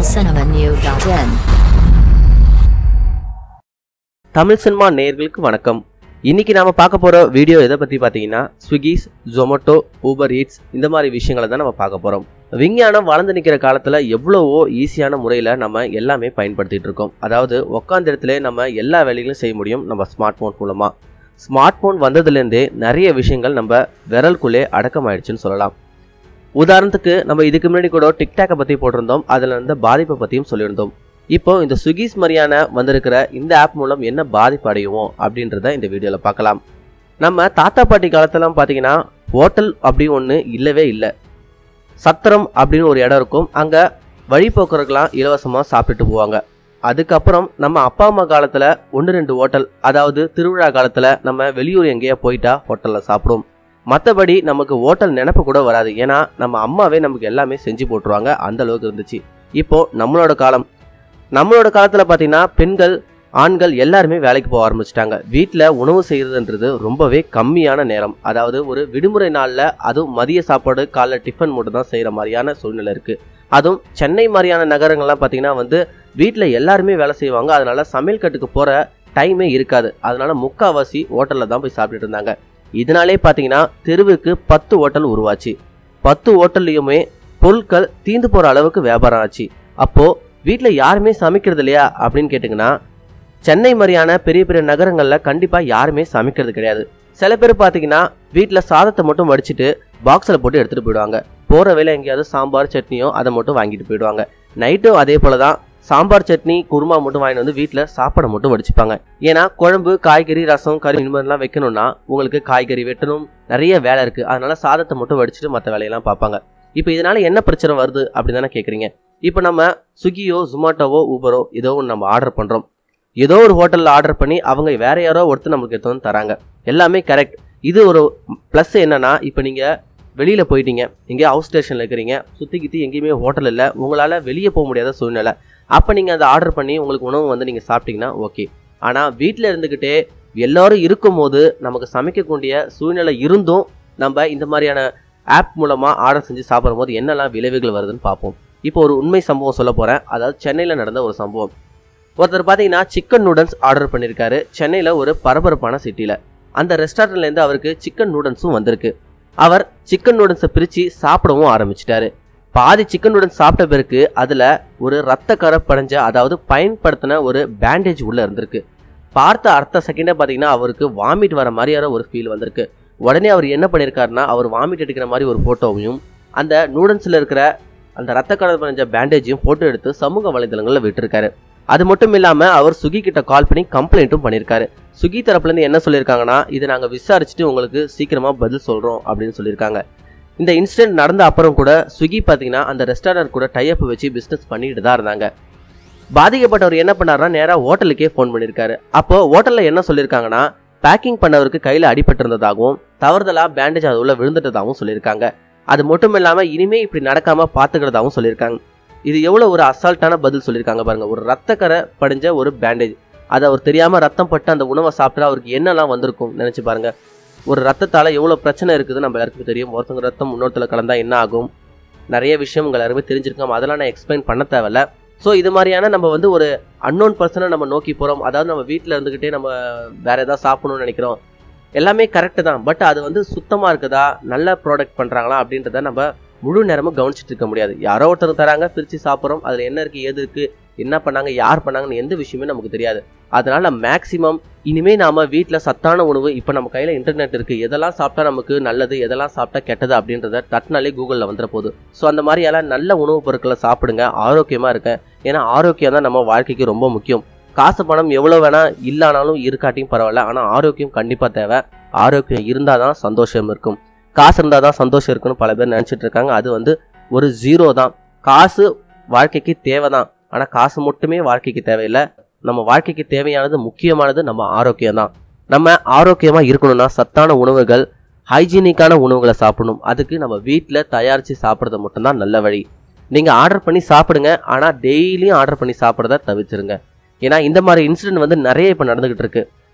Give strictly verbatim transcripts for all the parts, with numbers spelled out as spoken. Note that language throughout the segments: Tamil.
cinema new dot in. Tamil cinema நேயர்களுக்கு வணக்கம். இன்னைக்கு நாம பார்க்க போற வீடியோ எதை பத்தி பாத்தீங்கன்னா ஸ்விக்கிஸ், ஜொமேட்டோ, ஊபர் ஈட்ஸ் இந்த மாதிரி விஷயங்களை தான் நம்ம பார்க்க போறோம். விஞ்ஞானம் வளர்ந்து நிற்கிற காலத்துல எவ்வளவோ ஈஸியான முறையில நம்ம எல்லாமே பயன்படுத்திட்டு இருக்கோம். அதாவது உட்காந்த இடத்துல நம்ம எல்லா வேலைகளும் செய்ய முடியும் நம்ம ஸ்மார்ட் போன் மூலமா. ஸ்மார்ட் போன் வந்ததுலேருந்தே நிறைய விஷயங்கள் நம்ம விரலுக்குள்ளே அடக்கமாயிடுச்சுன்னு சொல்லலாம். உதாரணத்துக்கு நம்ம இதுக்கு முன்னாடி கூட டிக்டாக்கை பற்றி போட்டிருந்தோம், அதில் இருந்த பாதிப்பை பற்றியும் சொல்லியிருந்தோம். இப்போ இந்த ஸ்விக்கிஸ் மாதிரியான வந்திருக்கிற இந்த ஆப் மூலம் என்ன பாதிப்பு அடையுவோம் அப்படின்றத இந்த வீடியோவில் பார்க்கலாம். நம்ம தாத்தா பாட்டி காலத்தெல்லாம் பார்த்தீங்கன்னா ஹோட்டல் அப்படி ஒன்று இல்லவே இல்லை. சத்திரம் அப்படின்னு ஒரு இடம் இருக்கும், அங்கே வழிபோக்கர்கள்லாம் இலவசமாக சாப்பிட்டுட்டு போவாங்க. அதுக்கப்புறம் நம்ம அப்பா அம்மா காலத்தில் ஒன்று ரெண்டு ஹோட்டல், அதாவது திருவிழா காலத்தில் நம்ம வெளியூர் எங்கேயா போயிட்டா ஹோட்டலில் சாப்பிடுவோம். மற்றபடி நமக்கு ஹோட்டல் நினைப்பு கூட வராது, ஏன்னா நம்ம அம்மாவே நமக்கு எல்லாமே செஞ்சு போட்டுருவாங்க. அந்த அளவுக்கு இருந்துச்சு. இப்போ நம்மளோட காலம் நம்மளோட காலத்தில் பார்த்தீங்கன்னா பெண்கள் ஆண்கள் எல்லாருமே வேலைக்கு போக ஆரம்பிச்சிட்டாங்க. வீட்டில் உணவு செய்கிறதுன்றது ரொம்பவே கம்மியான நேரம். அதாவது ஒரு விடுமுறை நாளில் அதுவும் மதிய சாப்பாடு காலைல டிஃபன் மட்டும் தான் செய்கிற மாதிரியான சூழ்நிலை இருக்குது. அதுவும் சென்னை மாதிரியான நகரங்கள்லாம் பார்த்தீங்கன்னா வந்து வீட்டில் எல்லாருமே வேலை செய்வாங்க. அதனால சமையல் கட்டுக்கு போகிற டைமே இருக்காது. அதனால முக்கால்வாசி ஹோட்டலில் தான் போய் சாப்பிட்டுட்டு இருந்தாங்க. இதனாலே பார்த்தீங்கன்னா தெருவுக்கு பத்து ஹோட்டல் உருவாச்சு. பத்து ஹோட்டல்லையுமே பொருட்கள் தீந்து போகிற அளவுக்கு வியாபாரம் ஆச்சு. அப்போது வீட்டில் யாருமே சமைக்கிறது இல்லையா அப்படின்னு கேட்டிங்கன்னா சென்னை மாதிரியான பெரிய பெரிய நகரங்களில் கண்டிப்பாக யாருமே சமைக்கிறது கிடையாது. சில பேர் பார்த்தீங்கன்னா வீட்டில் சாதத்தை மட்டும் வடிச்சிட்டு பாக்ஸில் போட்டு எடுத்துகிட்டு போயிடுவாங்க. போகிற வேலை எங்கேயாவது சாம்பார் சட்னியோ அதை மட்டும் வாங்கிட்டு போயிடுவாங்க. நைட்டும் அதே போல தான் சாம்பார் சட்னி குருமா மட்டும் வாங்கிட்டு வந்து வீட்டில் சாப்பாடை மட்டும் வடிச்சுப்பாங்க. ஏன்னா குழம்பு காய்கறி ரசம் கறி இந்த மாதிரிலாம் வைக்கணும்னா உங்களுக்கு காய்கறி வெட்டணும், நிறைய வேலை இருக்குது. அதனால சாதத்தை மட்டும் வடிச்சிட்டு மற்ற வேலையெல்லாம் பார்ப்பாங்க. இப்போ இதனால என்ன பிரச்சனை வருது அப்படின்னு தானே கேட்குறீங்க. இப்போ நம்ம ஸ்விக்கியோ ஜொமேட்டோவோ ஊபரோ ஏதோ ஒன்று நம்ம ஆர்டர் பண்ணுறோம். ஏதோ ஒரு ஹோட்டலில் ஆர்டர் பண்ணி அவங்க வேற யாரோ ஒருத்தர் நம்மளுக்கு எடுத்து வந்து தராங்க. எல்லாமே கரெக்ட். இது ஒரு ப்ளஸ் என்னன்னா, இப்போ நீங்கள் வெளியில் போயிட்டீங்க, எங்கேயோ ஹவுஸ் ஸ்டேஷனில் இருக்கிறீங்க, சுற்றி கித்தி எங்கேயுமே ஹோட்டல் இல்லை, உங்களால் வெளியே போக முடியாத சூழ்நிலை. அப்போ நீங்கள் அதை ஆர்டர் பண்ணி உங்களுக்கு உணவு வந்து நீங்கள் சாப்பிட்டீங்கன்னா ஓகே. ஆனால் வீட்டில் இருந்துக்கிட்டே எல்லோரும் இருக்கும்போது நமக்கு சமைக்கக்கூடிய சூழ்நிலை இருந்தும் நம்ம இந்த மாதிரியான ஆப் மூலமாக ஆர்டர் செஞ்சு சாப்பிடும் போது என்னெல்லாம் விளைவுகள் வருதுன்னு பார்ப்போம். இப்போ ஒரு உண்மை சம்பவம் சொல்ல போகிறேன். அதாவது சென்னையில் நடந்த ஒரு சம்பவம். ஒருத்தர் பார்த்தீங்கன்னா சிக்கன் நூடுல்ஸ் ஆர்டர் பண்ணியிருக்காரு சென்னையில் ஒரு பரபரப்பான சிட்டியில். அந்த ரெஸ்டாரண்ட்லேருந்து அவருக்கு சிக்கன் நூடுல்ஸும் வந்திருக்கு. அவர் சிக்கன் நூடுல்ஸை பிரித்து சாப்பிடவும் ஆரம்பிச்சிட்டாரு. பாதி சிக்கன் நூடுல்ஸ் சாப்பிட்ட பிறகு அதில் ஒரு ரத்த கரை படைஞ்ச, அதாவது பயன்படுத்தின ஒரு பேண்டேஜ் உள்ளே இருந்திருக்கு. பார்த்த அடுத்த செகண்டே பார்த்தீங்கன்னா அவருக்கு வாமிட் வர மாதிரியான ஒரு ஃபீல் வந்திருக்கு. உடனே அவர் என்ன பண்ணியிருக்காருன்னா, அவர் வாமிட் எடுக்கிற மாதிரி ஒரு ஃபோட்டோவையும் அந்த நூடுல்ஸில் இருக்கிற அந்த ரத்த கரை படைஞ்ச பேண்டேஜையும் ஃபோட்டோ எடுத்து சமூக வலைதளங்களில் விட்டுருக்காரு. அது மட்டும் இல்லாமல் அவர் ஸ்விக்கி கிட்ட கால் பண்ணி கம்ப்ளைண்ட்டும் பண்ணியிருக்காரு. ஸ்விக்கி தரப்புலேருந்து என்ன சொல்லியிருக்காங்கன்னா, இதை நாங்கள் விசாரிச்சுட்டு உங்களுக்கு சீக்கிரமாக பதில் சொல்கிறோம் அப்படின்னு சொல்லியிருக்காங்க. இந்த இன்சிடென்ட் நடந்த அப்புறம் கூட ஸ்விக்கி பார்த்தீங்கன்னா அந்த ரெஸ்டாரண்ட் கூட டைப் வச்சு பிஸ்னஸ் பண்ணிட்டு தான் இருந்தாங்க. பாதிக்கப்பட்டவர் என்ன பண்ணாருன்னா நேராக ஹோட்டலுக்கே ஃபோன் பண்ணியிருக்காரு. அப்போ ஹோட்டலில் என்ன சொல்லியிருக்காங்கன்னா, பேக்கிங் பண்ணவருக்கு கையில் அடிபட்டிருந்ததாகவும் தவறுதலாக பேண்டேஜ் அது உள்ள விழுந்துட்டதாகவும் சொல்லியிருக்காங்க. அது மட்டும் இல்லாமல் இனிமேல் இப்படி நடக்காமல் பார்த்துக்கிறதாகவும் சொல்லியிருக்காங்க. இது எவ்வளோ ஒரு அசால்ட்டான பதில் சொல்லியிருக்காங்க பாருங்கள். ஒரு ரத்த கரை படிஞ்ச ஒரு பேண்டேஜ், அதை அவர் தெரியாமல் ரத்தம் பட்டு அந்த உணவை சாப்பிட்டா அவருக்கு என்னெல்லாம் வந்திருக்கும் நினச்சி பாருங்கள். ஒரு ரத்தத்தால் எவ்வளோ பிரச்சனை இருக்குது நம்ம எல்லாருக்கும் தெரியும். ஒருத்தவங்க ரத்தம் இன்னொருத்தல கலந்தால் என்ன ஆகும், நிறைய விஷயம் உங்கள் எல்லாருமே தெரிஞ்சிருக்கோம். அதெல்லாம் நான் எக்ஸ்பிளைன் பண்ண தேவையில்ல. ஸோ இது மாதிரியான நம்ம வந்து ஒரு அன்னோன் பர்சனை நம்ம நோக்கி போகிறோம். அதாவது நம்ம வீட்டில் இருந்துக்கிட்டே நம்ம வேறு ஏதாவது சாப்பிடணும்னு நினைக்கிறோம். எல்லாமே கரெக்டு தான். பட் அது வந்து சுத்தமாக இருக்குதா, நல்ல ப்ராடக்ட் பண்ணுறாங்களா அப்படின்றத நம்ம முழு நேரமும் கவனிச்சுட்டு இருக்க முடியாது. யாரோ ஒருத்தர் தராங்க, பிரித்து சாப்பிட்றோம். அதில் என்ன இருக்குது, ஏது இருக்குது, என்ன பண்ணாங்க, யார் பண்ணாங்கன்னு எந்த விஷயமே நமக்கு தெரியாது. அதனால் மேக்ஸிமம் இனிமேல் நாம் வீட்டில் சத்தான உணவு, இப்போ நம்ம கையில் இன்டர்நெட் இருக்குது, எதெல்லாம் சாப்பிட்டா நமக்கு நல்லது, எதெல்லாம் சாப்பிட்டா கெட்டது அப்படின்றத தட்டினாலே கூகுளில் வந்துட போகுது. ஸோ அந்த மாதிரி எல்லாம் நல்ல உணவுப் பொருட்களை சாப்பிடுங்க, ஆரோக்கியமாக இருக்க. ஏன்னா ஆரோக்கியம் தான் நம்ம வாழ்க்கைக்கு ரொம்ப முக்கியம். காசு பணம் எவ்வளோ வேணால் இல்லானாலும் இருக்காட்டியும் பரவாயில்ல, ஆனால் ஆரோக்கியம் கண்டிப்பாக தேவை. ஆரோக்கியம் இருந்தால் தான் சந்தோஷம் இருக்கும். காசு இருந்தால் தான் சந்தோஷம் இருக்குன்னு பல பேர் நினச்சிட்டு இருக்காங்க. அது வந்து ஒரு ஜீரோ தான். காசு வாழ்க்கைக்கு தேவை தான், ஆனால் காசு மட்டுமே வாழ்க்கைக்கு தேவையில்லை. நம்ம வாழ்க்கைக்கு தேவையானது முக்கியமானது நம்ம ஆரோக்கியம் தான். நம்ம ஆரோக்கியமாக இருக்கணும்னா சத்தான உணவுகள், ஹைஜீனிக்கான உணவுகளை சாப்பிடணும். அதுக்கு நம்ம வீட்டில் தயாரித்து சாப்பிட்றது மட்டும்தான் நல்ல வழி. நீங்கள் ஆர்டர் பண்ணி சாப்பிடுங்க, ஆனால் டெய்லியும் ஆர்டர் பண்ணி சாப்பிட்றத தவிர்த்துருங்க. ஏன்னா இந்த மாதிரி இன்சிடென்ட் வந்து நிறைய இப்போ நடந்துகிட்டு இருக்கு.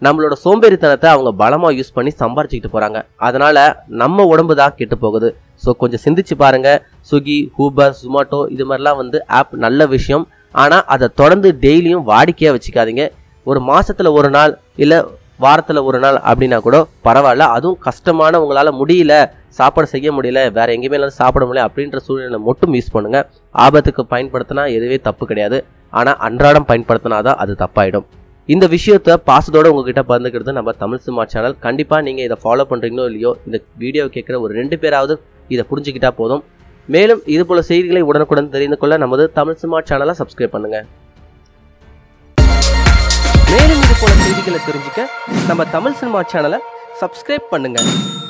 நம்மளோட சோம்பேறித்தனத்தை அவங்க பலமா யூஸ் பண்ணி சம்பாரிச்சுக்கிட்டு போறாங்க. அதனால நம்ம உடம்பு தான் கெட்டு போகுது. ஸோ கொஞ்சம் சிந்திச்சு பாருங்க. ஸ்விக்கி, ஊபர், ஜொமேட்டோ இது மாதிரிலாம் வந்து ஆப் நல்ல விஷயம். ஆனால் அதை தொடர்ந்து டெய்லியும் வாடிக்கையாக வச்சுக்காதீங்க. ஒரு மாசத்துல ஒரு நாள் இல்லை வாரத்தில் ஒரு நாள் அப்படின்னா கூட பரவாயில்ல. அதுவும் கஷ்டமான உங்களால் முடியல, சாப்பாடு செய்ய முடியல, வேற எங்கேயுமே எல்லாம் சாப்பிட முடியல அப்படின்ற சூழ்நிலை மட்டும் யூஸ் பண்ணுங்க. ஆபத்துக்கு பயன்படுத்தினா எதுவே தப்பு கிடையாது. ஆனால் அன்றாடம் பயன்படுத்தினாதான் அது தப்பாயிடும். இந்த விஷயத்த பாசத்தோட உங்ககிட்ட பகிர்ந்துக்கிறது நம்ம தமிழ் சினிமா சேனல். கண்டிப்பா நீங்க இதை ஃபாலோ பண்றீங்களோ இல்லையோ, இந்த வீடியோ கேட்குற ஒரு ரெண்டு பேராவது இதை புரிஞ்சுக்கிட்டா போதும். மேலும் இது போல செய்திகளை உடனுக்குடன் தெரிந்து கொள்ள நமது தமிழ் சினிமா சேனலை சப்ஸ்கிரைப் பண்ணுங்க. மேலும் இது போல செய்திகளை தெரிஞ்சுக்க நம்ம தமிழ் சினிமா சேனலை சப்ஸ்கிரைப் பண்ணுங்க.